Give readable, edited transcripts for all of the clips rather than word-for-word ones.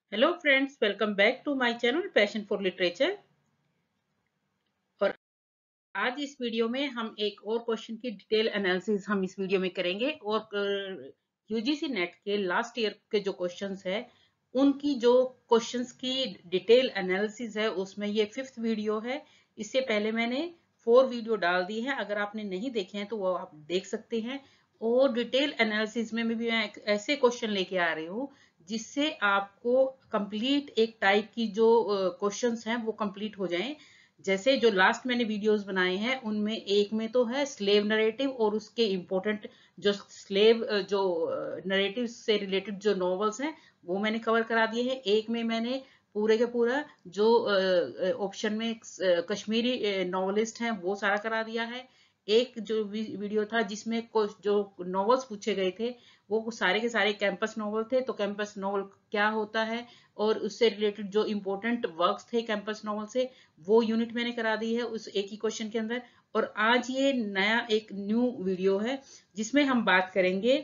Hello friends, welcome back to my channel passion for literature. और आज इस video में हम एक और क्वेश्चन की डिटेल एनालिसिस हम इस वीडियो में करेंगे। और यूजीसी नेट के लास्ट ईयर के जो क्वेश्चंस है उनकी जो क्वेश्चंस की डिटेल एनालिसिस है उसमें ये 5th वीडियो है। इससे पहले मैंने 4 वीडियो डाल दी है, अगर आपने नहीं देखे हैं तो वो आप देख सकते हैं। और डिटेल एनालिसिस में भी मैं ऐसे क्वेश्चन लेके आ रही हूँ जिससे आपको कंप्लीट एक टाइप की जो क्वेश्चंस हैं वो कंप्लीट हो जाएं। जैसे जो लास्ट मैंने वीडियोस बनाए हैं उनमें एक में तो है स्लेव नरेटिव और उसके इम्पोर्टेंट जो स्लेव जो नरेटिव से रिलेटेड जो नॉवेल्स हैं वो मैंने कवर करा दिए हैं। एक में मैंने पूरे के पूरा जो ऑप्शन में कश्मीरी नॉवलिस्ट हैं वो सारा करा दिया है। एक जो वीडियो था जिसमें कुछ जो नॉवेल्स पूछे गए थे वो सारे के सारे कैंपस नॉवल थे, तो कैंपस नॉवल क्या होता है और उससे रिलेटेड जो इम्पोर्टेंट वर्क्स थे कैंपस नॉवल से वो यूनिट मैंने करा दी है उस एक ही क्वेश्चन के अंदर। और आज ये नया एक न्यू वीडियो है जिसमें हम बात करेंगे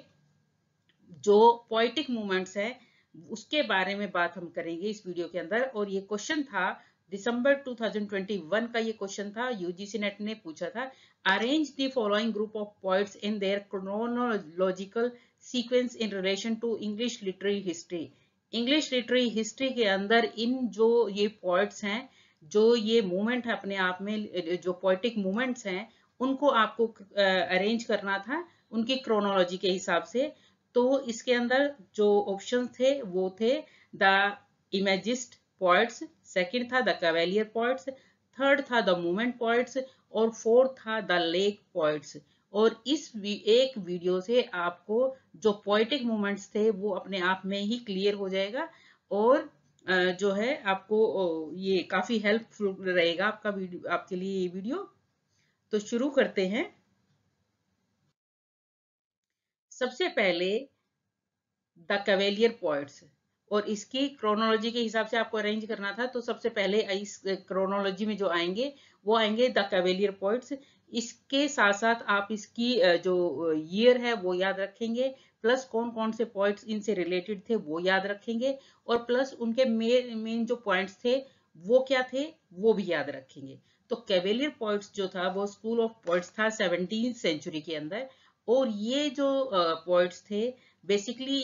जो पोएटिक मूवमेंट्स है उसके बारे में बात हम करेंगे इस वीडियो के अंदर। और ये क्वेश्चन था दिसंबर 2021 का, ये क्वेश्चन था यूजीसी नेट ने पूछा था। Arrange the following group of poets in their chronological sequence in relation to English literary history. English literary history के अंदर इन जो ये पोइट्स हैं, जो ये मूवमेंट है अपने आप में, जो पोएटिक मूवमेंट्स हैं उनको आपको अरेंज करना था उनकी क्रोनोलॉजी के हिसाब से। तो इसके अंदर जो ऑप्शन थे वो थे द इमेजिस्ट पोइट्स, सेकंड था द कैवेलियर पोइट्स, थर्ड था द मूवमेंट पोइट्स और फोर्थ था द लेक पोइट्स। और इस एक वीडियो से आपको जो पोएटिक मूवमेंट्स थे वो अपने आप में ही क्लियर हो जाएगा। और जो है आपको ये काफी हेल्पफुल रहेगा आपका वीडियो, आपके लिए ये वीडियो। तो शुरू करते हैं। सबसे पहले द कैवेलियर पोइट्स, और इसकी क्रोनोलॉजी के हिसाब से आपको अरेंज करना था। तो सबसे पहले इस क्रोनोलॉजी में जो आएंगे वो आएंगे द कैवेलियर पोइट्स। इसके साथ साथ आप इसकी जो ईयर है वो याद रखेंगे, प्लस कौन कौन से पॉइंट्स इनसे रिलेटेड थे वो याद रखेंगे, और प्लस उनके मेन जो पॉइंट्स थे वो क्या थे वो भी याद रखेंगे। तो कैवेलियर पोइट्स जो था वो स्कूल ऑफ पोइट्स था 17th सेंचुरी के अंदर। और ये जो पोइट्स थे बेसिकली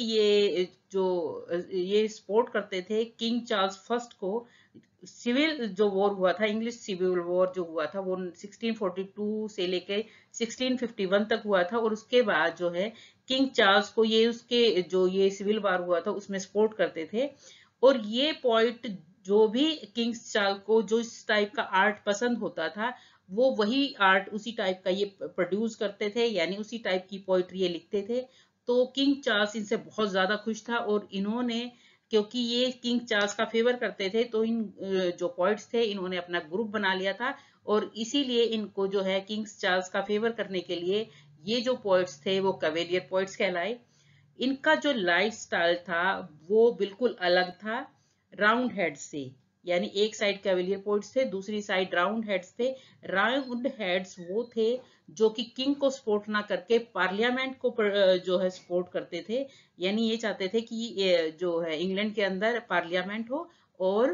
ये सपोर्ट करते थे किंग चार्ल्स फर्स्ट को। सिविल जो वॉर हुआ था, इंग्लिश सिविल वॉर जो हुआ था वो 1642 से लेके 1651 तक हुआ था। और उसके बाद जो है किंग चार्ल्स को ये उसके जो ये सिविल वॉर हुआ था उसमें सपोर्ट करते थे। और ये पॉइंट जो भी किंग चार्ल्स को जो इस टाइप का आर्ट पसंद होता था वो वही आर्ट उसी टाइप का ये प्रोड्यूस करते थे, यानी उसी टाइप की पोइट्री ये लिखते थे। तो किंग चार्ल्स इनसे बहुत ज्यादा खुश था और इन्होंने, क्योंकि ये किंग चार्ल्स का फेवर करते थे, तो इन जो पोइट्स थे इन्होंने अपना ग्रुप बना लिया था। और इसीलिए इनको जो है किंग चार्ल्स का फेवर करने के लिए ये जो पोइट्स थे वो कैवेलियर पोइट्स कहलाए। इनका जो लाइफ स्टाइल था वो बिल्कुल अलग था राउंड हेड से, यानी एक साइड कैवेलियर पोइट्स थे, दूसरी साइड राउंड हेड्स थे। राउंड हेड्स वो थे जो कि किंग को सपोर्ट ना करके पार्लियामेंट को जो है सपोर्ट करते थे, यानी ये चाहते थे कि जो है इंग्लैंड के अंदर पार्लियामेंट हो और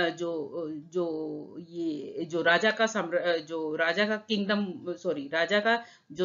जो ये जो राजा का जो राजा का किंगडम, सॉरी राजा का जो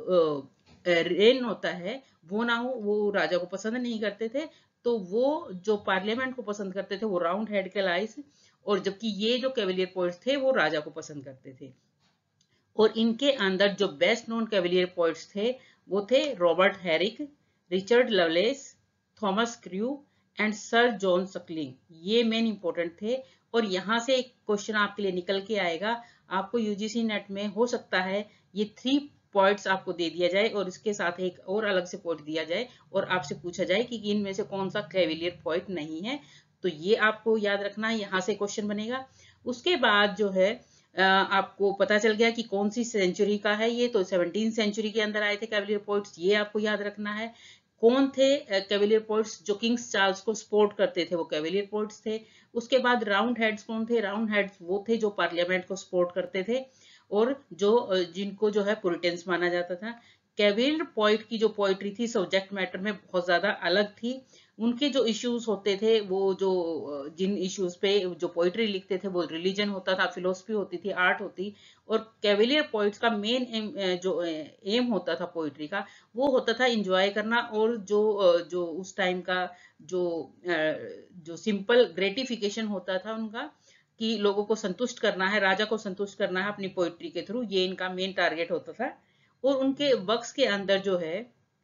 रेन होता है वो ना हो, वो राजा को पसंद नहीं करते थे। तो वो जो पार्लियामेंट को पसंद करते थे वो राउंड हेड के लाइस, और जबकि ये जो कैवेलियर पोइट्स थे वो राजा को पसंद करते थे। और इनके अंदर जो बेस्ट नोन कैवेलियर पोइट्स थे वो थे Robert Herrick, Richard Lovelace, Thomas Carew and sir John Suckling. ये मेन इंपॉर्टेंट थे। और यहाँ से एक क्वेश्चन आपके लिए निकल के आएगा, आपको यूजीसी नेट में हो सकता है ये 3 पॉइंट्स आपको दे दिया जाए और इसके साथ एक और अलग से पॉइंट दिया जाए और आपसे पूछा जाए कि इनमें से कौन सा कैवेलियर पॉइंट नहीं है। तो ये आपको याद रखना है, यहाँ से क्वेश्चन बनेगा। उसके बाद जो है आपको पता चल गया कि कौन सी सेंचुरी का है ये, तो 17th सेंचुरी के अंदर आए थे कैवेलियर पोइट्स, ये आपको याद रखना है। कौन थे कैवेलियर पोइट्स जो किंग्स चार्ल्स को सपोर्ट करते थे वो कैवेलियर पोइट्स थे। उसके बाद राउंड हेड्स कौन थे, राउंड हेड्स वो थे जो पार्लियामेंट को सपोर्ट करते थे और जो जिनको जो है पुरिटेंस माना जाता था। कैवेलियर पोइट की जो पोइट्री थी सब्जेक्ट मैटर में बहुत ज्यादा अलग थी। उनके जो इश्यूज होते थे, वो जो जिन इश्यूज पे जो पोइट्री लिखते थे, वो रिलीजन होता था, फिलोसफी होती थी, आर्ट होती। और कैवेलियर पोइट्स का मेन जो एम होता था पोइट्री का, वो होता था इंजॉय करना, और जो उस टाइम का जो जो सिंपल ग्रेटिफिकेशन होता था उनका, कि लोगों को संतुष्ट करना है, राजा को संतुष्ट करना है अपनी पोइट्री के थ्रू, ये इनका मेन टारगेट होता था। और उनके वर्क्स के अंदर जो है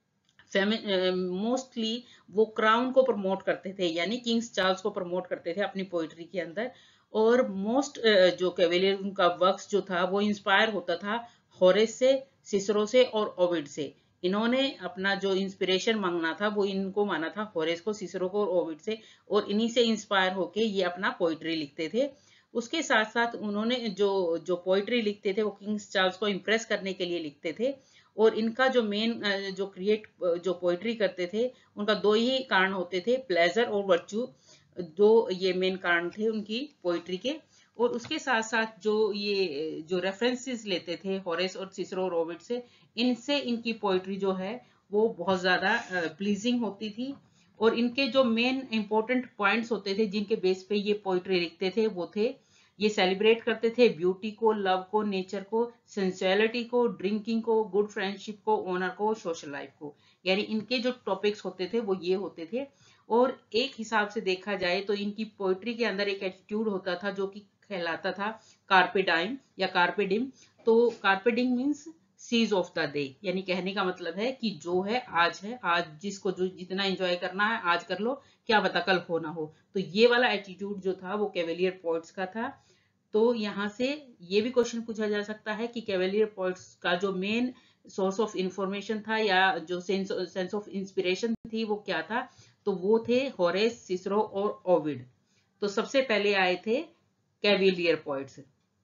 मोस्टली वो क्राउन को प्रमोट करते थे, यानी किंग्स चार्ल्स को प्रमोट करते थे अपनी पोइट्री के अंदर। और मोस्ट जो कैवेलियर उनका वर्क्स जो था वो इंस्पायर होता था होरेस से, सिसरो से और ओविड से। इन्होंने अपना जो इंस्पिरेशन मांगना था वो इनको माना था होरेस को, सिसरो को और ओविड से, और इन्हीं से इंस्पायर होके ये अपना पोइट्री लिखते थे। उसके साथ साथ उन्होंने जो जो पोइट्री लिखते थे वो किंग्स चार्ल्स को इम्प्रेस करने के लिए लिखते थे। और इनका जो मेन जो पोइट्री करते थे, उनका दो ही कारण होते थे, प्लेजर और वर्च्यू। दो ये मेन कारण थे उनकी पोइट्री के। और उसके साथ साथ जो रेफरेंसेस लेते थे होरेस और सिसरो और ओविड से, इनसे इनकी पोइट्री जो है वो बहुत ज्यादा प्लीजिंग होती थी। और इनके जो मेन इंपॉर्टेंट पॉइंट्स होते थे जिनके बेस पे ये पोइट्री लिखते थे, वो थे, ये सेलिब्रेट करते थे ब्यूटी को, लव को, नेचर को, सेंसुअलिटी को, ड्रिंकिंग को, गुड फ्रेंडशिप को, ऑनर को, सोशल लाइफ को। यानी इनके जो टॉपिक्स होते थे वो ये होते थे। और एक हिसाब से देखा जाए तो इनकी पोइट्री के अंदर एक एटीट्यूड होता था जो कि कहलाता था कार्पे डाइम या कार्पे डिम। तो carpe diem means seize of the day, यानी कहने का मतलब है कि जो है, आज जिसको जो जितना एंजॉय करना है आज कर लो, क्या पता कल हो ना हो। तो ये वाला एटीट्यूड जो था वो कैवेलियर पोइट्स का था। तो यहाँ से ये भी क्वेश्चन पूछा जा सकता है कि कैवेलियर पोइट्स का जो मेन सोर्स ऑफ इंफॉर्मेशन था या जो सेंस ऑफ इंस्पिरेशन थी वो क्या था। तो वो थे होरेस, सिसरो और ओविड। तो सबसे पहले आए थे कैवेलियर पोइट्स।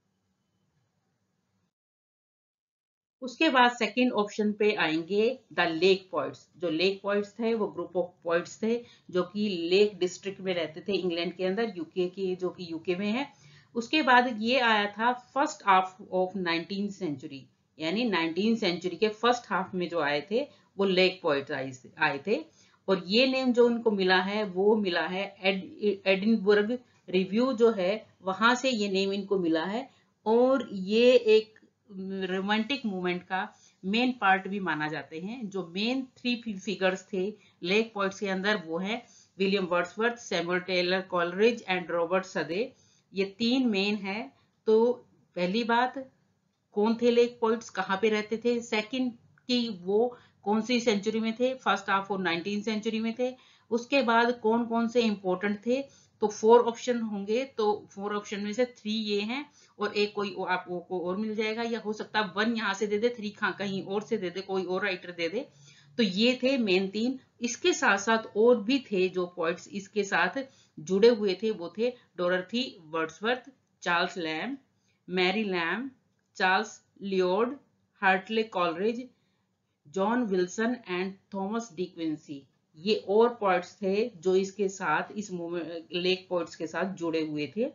उसके बाद सेकंड ऑप्शन पे आएंगे द लेक पोइट्स। जो लेक पोइट्स थे वो ग्रुप ऑफ पोइट्स थे जो कि लेक डिस्ट्रिक्ट में रहते थे इंग्लैंड के अंदर, यूके की जो कि यूके में है। उसके बाद ये आया था first half of 19th century, यानी 19th सेंचुरी के फर्स्ट हाफ में जो आए थे वो लेक पोइट्स आए थे। और ये नेम जो उनको मिला है वो मिला है एडिनबर्ग रिव्यू जो है, वहां से ये नेम इनको मिला है। और ये एक रोमांटिक मूवमेंट का मेन पार्ट भी माना जाते हैं। जो मेन थ्री फिगर्स थे लेक पोइट्स के अंदर वो है William Wordsworth, Samuel Taylor Coleridge and Robert Southey. ये तीन मेन है। तो पहली बात, कौन थे लेक पोइट्स, कहाँ पे रहते थे, सेकंड की वो कौन सी सेंचुरी में थे, फर्स्ट हाफ और 19th सेंचुरी में थे। उसके बाद कौन कौन से इंपॉर्टेंट थे। तो 4 ऑप्शन होंगे, तो 4 ऑप्शन में से 3 ये हैं और एक कोई आपको और मिल जाएगा, या हो सकता है 1 यहाँ से दे दे, 3 कहीं और से दे दे, कोई और राइटर दे दे। तो ये थे मेन 3। इसके साथ साथ और भी थे जो पोइट्स इसके साथ जुड़े हुए थे, वो थे Dorothy Wordsworth, Charles Lamb, Mary Lamb, Charles Lloyd, Hartley Coleridge, John Wilson and Thomas De Quincey. ये और पोइट्स थे जो इसके साथ इस लेक पोइट्स के साथ जुड़े हुए थे।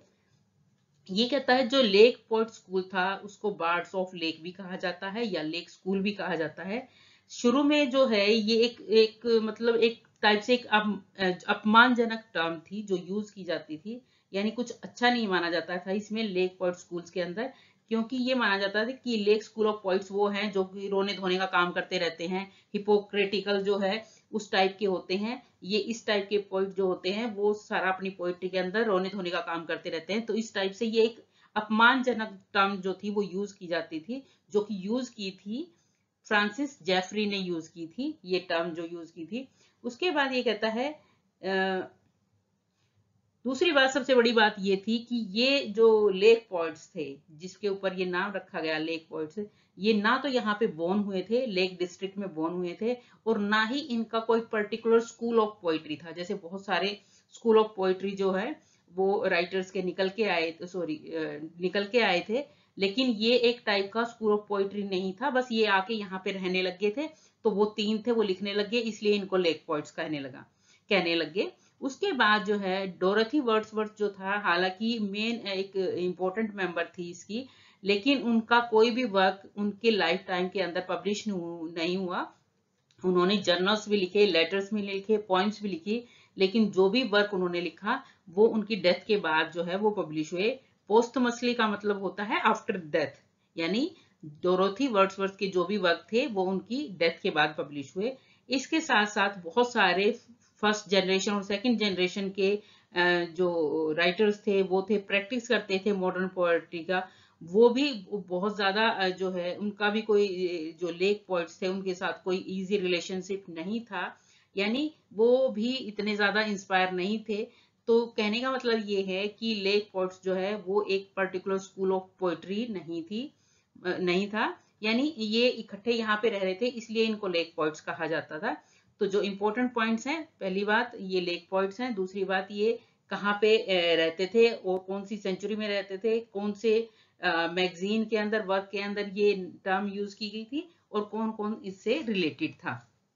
ये कहता है जो लेक पोइट स्कूल था उसको बार्ड्स ऑफ लेक भी कहा जाता है या लेक स्कूल भी कहा जाता है। शुरू में जो है ये एक मतलब एक टाइप से एक अपमानजनक टर्म थी जो यूज की जाती थी, यानी कुछ अच्छा नहीं माना जाता था इसमें लेक पोइट स्कूल्स के अंदर। क्योंकि ये माना जाता था कि लेक स्कूल ऑफ पोइट्स वो हैं जो कि रोने धोने का काम करते रहते हैं, हिपोक्रेटिकल जो है उस टाइप के होते हैं। ये इस टाइप के पोइट जो होते हैं वो सारा अपनी पोइट्री के अंदर रोने धोने का काम करते रहते हैं। तो इस टाइप से ये एक अपमानजनक टर्म जो थी वो यूज की जाती थी, जो कि यूज की थी फ्रांसिस जेफरी ने यूज की थी, ये टर्म जो यूज की थी। उसके बाद ये कहता है दूसरी बात, सबसे बड़ी बात ये थी कि ये जो लेक पोइट्स थे जिसके ऊपर ये नाम रखा गया लेक पोइट्स, ये ना तो यहाँ पे बोर्न हुए थे, लेक डिस्ट्रिक्ट में बोर्न हुए थे, और ना ही इनका कोई पर्टिकुलर स्कूल ऑफ पोइट्री था। जैसे बहुत सारे स्कूल ऑफ पोइट्री जो है वो राइटर्स के निकल के आए थे, लेकिन ये एक टाइप का स्कूल ऑफ पोइट्री नहीं था। बस ये आके यहाँ पे रहने लग गए थे, तो वो 3 थे वो लिखने लग गए, इसलिए इनको लेक पोइट्स कहने लग गए। उसके बाद जो है डोरथी वर्ड्सवर्थ जो था, हालांकि मेन एक इम्पोर्टेंट मेंबर थी इसकी, लेकिन उनका कोई भी वर्क उनके लाइफ टाइम के अंदर पब्लिश नहीं हुआ। उन्होंने जर्नल्स भी लिखे, लेटर्स भी लिखे, पोइम्स भी लिखी, लेकिन जो भी वर्क उन्होंने लिखा वो उनकी डेथ के बाद जो है वो पब्लिश हुए। पोस्टमसली का मतलब होता है आफ्टर डेथ, यानी डोरोथी वर्ड्सवर्थ के जो भी वर्क थे वो उनकी डेथ के बाद पब्लिश हुए। इसके साथ साथ बहुत सारे फर्स्ट जनरेशन और सेकंड जनरेशन के जो राइटर्स थे वो थे, प्रैक्टिस करते थे मॉडर्न पोएट्री का, वो भी बहुत ज्यादा जो है उनका भी कोई जो लेक पोइट्स थे उनके साथ कोई इजी रिलेशनशिप नहीं था, यानी वो भी इतने ज्यादा इंस्पायर नहीं थे। तो कहने का मतलब ये है कि लेक पोइट्स जो है वो एक पर्टिकुलर स्कूल ऑफ पोएट्री नहीं थी, नहीं था, यानी ये इकट्ठे यहाँ पे रह रहे थे इसलिए इनको लेक पोइट्स कहा जाता था। तो जो इंपॉर्टेंट पॉइंट्स हैं, पहली बात ये लेक पोइट्स हैं, दूसरी बात ये कहाँ पे रहते थे और कौन सी सेंचुरी में रहते थे, कौन से मैगजीन के अंदर वर्क के अंदर ये टर्म यूज की गई थी और कौन कौन इससे रिलेटेड था।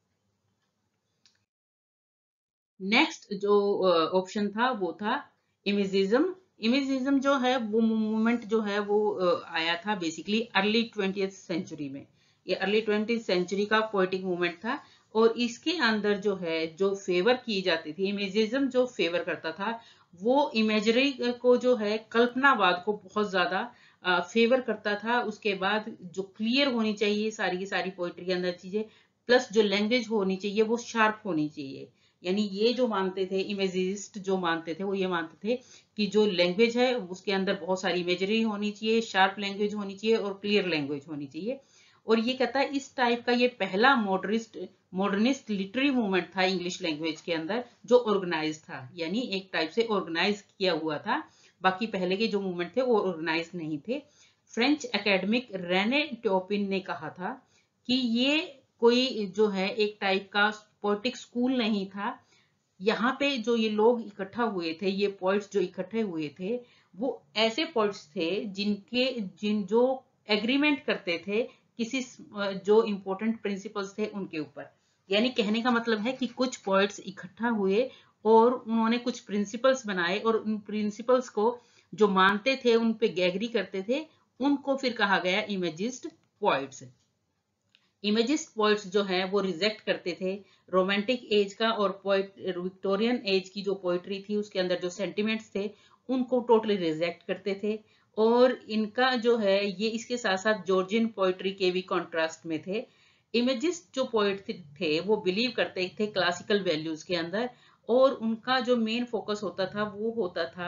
नेक्स्ट जो ऑप्शन था वो था इमेजिज्म। इमेजिज्म जो है वो मूवमेंट जो है वो आया था बेसिकली अर्ली 20th सेंचुरी में। ये अर्ली 20th सेंचुरी का पोएटिक मूवमेंट था और इसके अंदर जो है जो फेवर की जाती थी, इमेजिज्म जो फेवर करता था वो इमेजरी को जो है कल्पनावाद को बहुत ज्यादा फेवर करता था। उसके बाद जो क्लियर होनी चाहिए सारी की सारी पोइट्री के अंदर चीजें, प्लस जो लैंग्वेज होनी चाहिए वो शार्प होनी चाहिए। यानी ये जो मानते थे इमेजिस्ट, जो मानते थे वो ये मानते थे कि जो लैंग्वेज है उसके अंदर बहुत सारी इमेजरी होनी चाहिए, शार्प लैंग्वेज होनी चाहिए और क्लियर लैंग्वेज होनी चाहिए। और ये कहता है इस टाइप का ये पहला मॉडर्निस्ट लिटरेरी मूवमेंट था इंग्लिश लैंग्वेज के अंदर जो ऑर्गेनाइज था, यानी एक टाइप से ऑर्गेनाइज किया हुआ था। बाकी पहले के जो मूवमेंट थे वो ऑर्गेनाइज नहीं थे। फ्रेंच एकेडमिक रेने टोपिन ने कहा था कि ये कोई जो है एक टाइप का पोएटिक स्कूल नहीं था। यहाँ पे जो ये लोग इकट्ठा हुए थे, ये पोइट्स जो इकट्ठे हुए थे वो ऐसे पोइट्स थे जिन जो एग्रीमेंट करते थे किसी जो इंपॉर्टेंट प्रिंसिपल्स थे उनके ऊपर। यानी कहने का मतलब है कि कुछ पोइट्स इकट्ठा हुए और उन्होंने कुछ प्रिंसिपल्स बनाए और उन प्रिंसिपल्स को जो मानते थे उन पे एग्री करते थे, उनको फिर कहा गया इमेजिस्ट पोइट्स। इमेजिस्ट पोइट्स जो है वो रिजेक्ट करते थे रोमांटिक एज का और विक्टोरियन एज की जो पोइट्री थी उसके अंदर जो सेंटिमेंट्स थे उनको टोटली रिजेक्ट करते थे। और इनका जो है ये इसके साथ साथ जॉर्जियन पोइट्री के भी कॉन्ट्रास्ट में थे। इमेजिस्ट जो पोइट थे वो बिलीव करते थे क्लासिकल वैल्यूज के अंदर और उनका जो मेन फोकस होता था वो होता था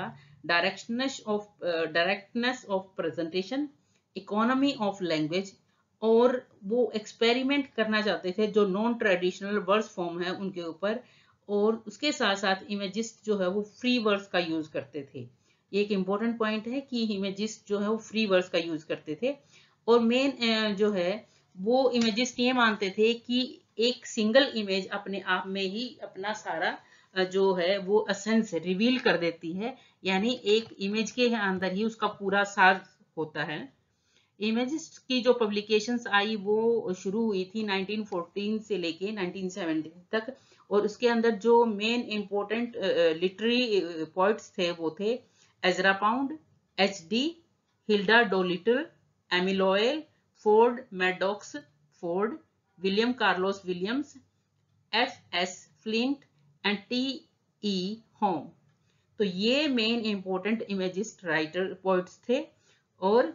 directness of presentation, economy of language, और वो एक्सपेरिमेंट करना चाहते थे जो नॉन ट्रेडिशनल वर्ड्स फॉर्म है उनके ऊपर। और उसके साथ साथ इमेजिस्ट जो है वो फ्री वर्ड्स का यूज करते थे। ये एक इंपॉर्टेंट पॉइंट है कि इमेजिस्ट जो है वो फ्री वर्ड्स का यूज करते थे। और मेन जो है वो इमेजिस्ट ये मानते थे कि एक सिंगल इमेज अपने आप में ही अपना सारा जो है वो एसेंस रिवील कर देती है, यानी एक इमेज के अंदर ही उसका पूरा सार होता है। इमेजिस्ट की जो पब्लिकेशंस आई वो शुरू हुई थी 1914 से लेके 1970 तक और उसके अंदर जो मेन इंपॉर्टेंट लिटरेरी पोइट्स थे वो थे Ezra Pound, HD. Hilda Doolittle, Amy Lowell, Ford Madox Ford, William Carlos Williams, FS. Flint and TE. Hulme. तो ये main important imagist writer poets थे। और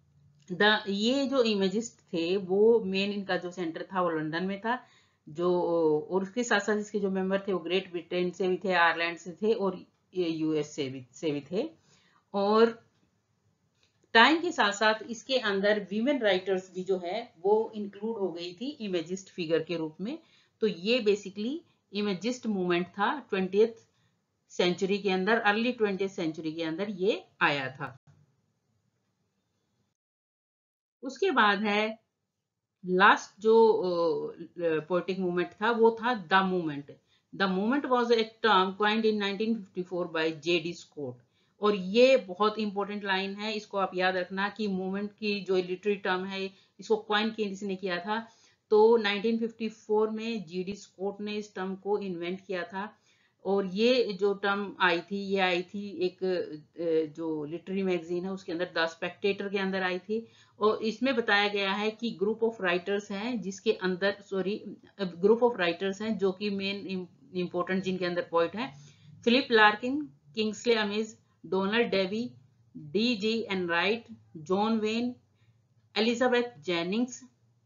ये जो इमेजिस्ट थे वो मेन इनका जो सेंटर था वो लंदन में था। जो और उसके साथ साथ इसके जो मेंबर थे वो ग्रेट ब्रिटेन से भी थे, आयरलैंड से थे और यूएस से भी थे। और टाइम के साथ साथ इसके अंदर वीमेन राइटर्स भी जो है वो इंक्लूड हो गई थी इमेजिस्ट फिगर के रूप में। तो ये बेसिकली इमेजिस्ट मूवमेंट था 20th सेंचुरी के अंदर, अर्ली 20th सेंचुरी के अंदर ये आया था। उसके बाद है लास्ट जो पोएटिक मूवमेंट था वो था the movement. The movement was a term coined in 1954 by JD. Scott. और ये बहुत इंपॉर्टेंट लाइन है, इसको आप याद रखना कि मूवमेंट की जो लिटरेरी टर्म है इसको क्वाइन किसने किया था। तो 1954 में जी.डी. स्कॉट ने इस टर्म को इन्वेंट किया था। और ये जो टर्म आई थी ये आई थी एक जो लिटरेरी मैगजीन है उसके अंदर द स्पेक्टेटर के अंदर आई थी। और इसमें बताया गया है कि ग्रुप ऑफ राइटर्स हैं जिसके अंदर ग्रुप ऑफ राइटर्स हैं जो कि मेन इंपॉर्टेंट जिनके अंदर पोइट है, Philip Larkin, Kingsley Amis, Donald Davie, D J Enright, John Wain, Elizabeth Jennings,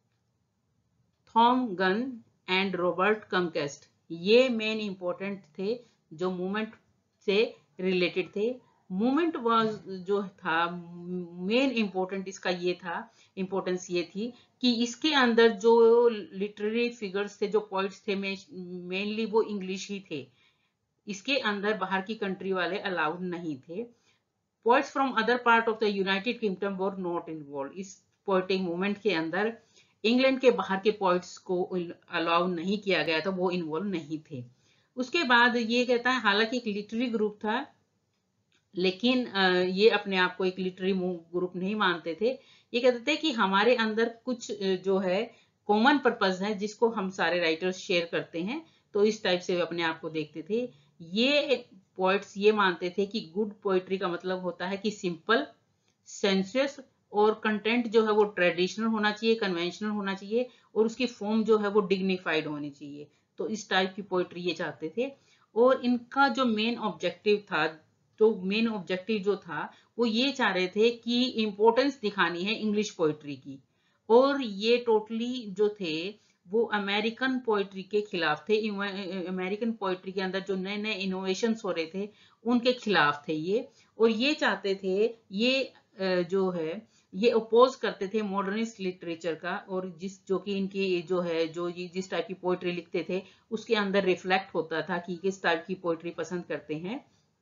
Thom Gunn and Robert Conquest. ये मेन इंपॉर्टेंट थे जो मूवमेंट से रिलेटेड थे। मूवमेंट वाज जो था मेन इंपॉर्टेंट इसका ये था, इंपॉर्टेंस ये थी कि इसके अंदर जो लिटरेरी फिगर्स थे, जो पॉइंट्स थे, मेनली वो इंग्लिश ही थे। इसके अंदर बाहर की कंट्री वाले अलाउड नहीं थे। Poets from other part of the United Kingdom were not involve. इस पोइटिंग मूवमेंट के अंदर इंग्लैंड के बाहर के पोइट्स को अलाउ नहीं किया गया था, वो इन्वॉल्व नहीं थे। उसके बाद ये कहता है हालांकि एक लिटरेरी ग्रुप था, लेकिन ये अपने आप को एक लिटरेरी ग्रुप नहीं मानते थे। ये कहते थे कि हमारे अंदर कुछ जो है कॉमन पर्पस है जिसको हम सारे राइटर्स शेयर करते हैं, तो इस टाइप से अपने आप को देखते थे। ये पोइट्स ये मानते थे कि गुड पोइट्री का मतलब होता है कि सिंपल, सेंसुअस और कंटेंट जो है वो ट्रेडिशनल होना चाहिए, कन्वेंशनल होना चाहिए, और उसकी फॉर्म जो है वो डिग्निफाइड होनी चाहिए। तो इस टाइप की पोइट्री ये चाहते थे। और इनका जो मेन ऑब्जेक्टिव था, जो था वो ये चाह रहे थे कि इंपॉर्टेंस दिखानी है इंग्लिश पोइट्री की। और ये टोटली जो थे वो अमेरिकन पोइट्री के खिलाफ थे। अमेरिकन पोइट्री के अंदर जो नए नए इनोवेशंस हो रहे थे उनके खिलाफ थे ये। और ये चाहते थे, ये जो है ये अपोज करते थे मॉडर्निस्ट लिटरेचर का, और जो कि इनकी जो है जो जिस टाइप की पोइट्री लिखते थे उसके अंदर रिफ्लेक्ट होता था कि किस टाइप की पोइट्री पसंद करते हैं।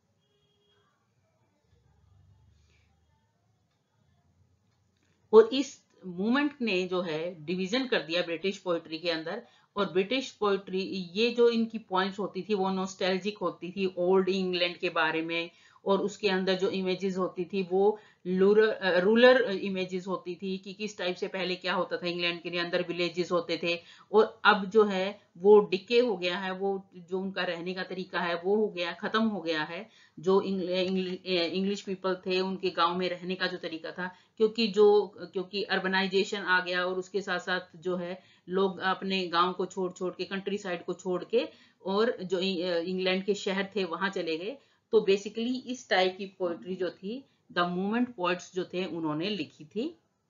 और इस मूवमेंट ने जो है डिवीजन कर दिया ब्रिटिश पोइट्री के अंदर। और ब्रिटिश पोइट्री ये जो इनकी पॉइंट्स होती थी वो नॉस्टैल्जिक होती थी ओल्ड इंग्लैंड के बारे में, और उसके अंदर जो इमेजेस होती थी वो रूरल इमेजेस होती थी कि किस टाइप से पहले क्या होता था, इंग्लैंड के अंदर विलेजेस होते थे, और अब जो है वो डिके हो गया है, वो जो उनका रहने का तरीका है वो हो गया, खत्म हो गया है। जो इंग्लिश पीपल थे उनके गांव में रहने का जो तरीका था, क्योंकि अर्बनाइजेशन आ गया, और उसके साथ साथ जो है लोग अपने गांव को छोड़ छोड़ के, कंट्री साइड को छोड़ के, और जो इंग्लैंड के शहर थे वहां चले गए। तो बेसिकली इस टाइप की पोइट्री जो थी द मूवमेंट पोइट्स जो थे उन्होंने लिखी थी।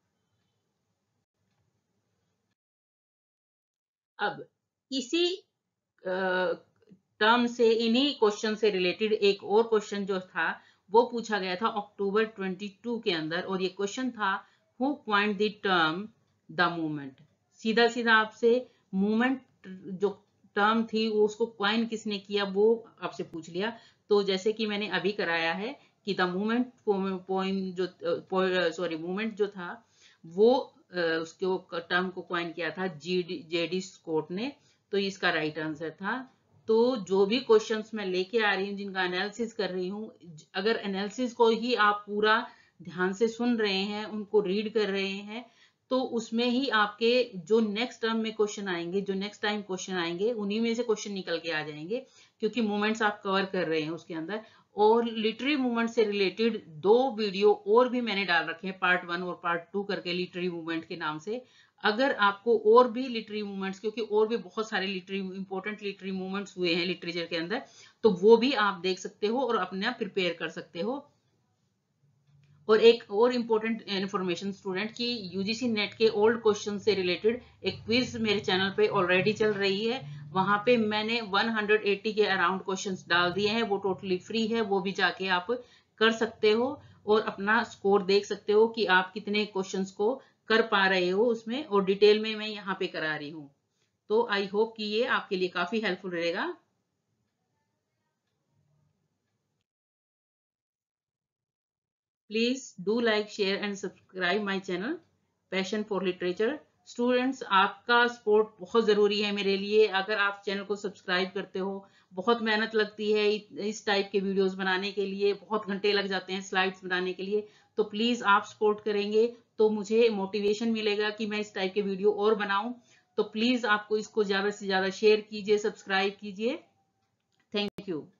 अब इसी टर्म से, इन्हीं क्वेश्चन से रिलेटेड एक और क्वेश्चन जो था वो पूछा गया था अक्टूबर 22 के अंदर, और ये क्वेश्चन था who coined the term the movement. सीधा सीधा आपसे मूवमेंट जो टर्म थी वो उसको क्वाइन किसने किया वो आपसे पूछ लिया। तो जैसे कि मैंने अभी कराया है कि द मूवमेंट पोइम जो मूवमेंट जो था वो उसको टर्म को क्वाइन किया था जेडी स्कॉट ने। तो इसका राइट आंसर था। तो जो भी क्वेश्चंस मैं लेके आ रही हूँ, जिनका एनालिसिस कर रही हूँ, अगर एनालिसिस को ही आप पूरा ध्यान से सुन रहे हैं, उनको रीड कर रहे हैं, तो उसमें ही आपके जो नेक्स्ट टर्म में क्वेश्चन आएंगे, जो नेक्स्ट टाइम क्वेश्चन आएंगे, उन्हीं में से क्वेश्चन निकल के आ जाएंगे, क्योंकि मूवमेंट्स आप कवर कर रहे हैं उसके अंदर। और लिटरेरी मूवमेंट से रिलेटेड 2 वीडियो और भी मैंने डाल रखे हैं, पार्ट 1 और पार्ट 2 करके, लिटरेरी मूवमेंट के नाम से। अगर आपको और भी लिटरेरी मूवमेंट्स, क्योंकि और भी बहुत सारे इंपॉर्टेंट लिटरेरी मूवमेंट्स हुए हैं लिटरेचर के अंदर, तो वो भी आप देख सकते हो और अपने आप प्रिपेयर कर सकते हो। और एक और इम्पोर्टेंट इंफॉर्मेशन स्टूडेंट, की यूजीसी नेट के ओल्ड क्वेश्चन से रिलेटेड एक क्विज मेरे चैनल पे ऑलरेडी चल रही है। वहां पे मैंने 180 के अराउंड क्वेश्चंस डाल दिए हैं, वो टोटली फ्री है, वो भी जाके आप कर सकते हो और अपना स्कोर देख सकते हो कि आप कितने क्वेश्चंस को कर पा रहे हो उसमें, और डिटेल में मैं यहाँ पे करा रही हूँ। तो आई होप कि ये आपके लिए काफी हेल्पफुल रहेगा। Please do like, share and subscribe my channel passion for literature. Students, आपका सपोर्ट बहुत ज़रूरी है मेरे लिए। अगर आप चैनल को सब्सक्राइब करते हो, बहुत मेहनत लगती है इस टाइप के वीडियोस बनाने के लिए, बहुत घंटे लग जाते हैं स्लाइड्स बनाने के लिए। तो प्लीज़ आप सपोर्ट करेंगे तो मुझे मोटिवेशन मिलेगा कि मैं इस टाइप के वीडियो और बनाऊं। तो प्लीज़ आपको इसको ज़्यादा से ज़्यादा शेयर कीजिए, सब्सक्राइब कीजिए। Thank you.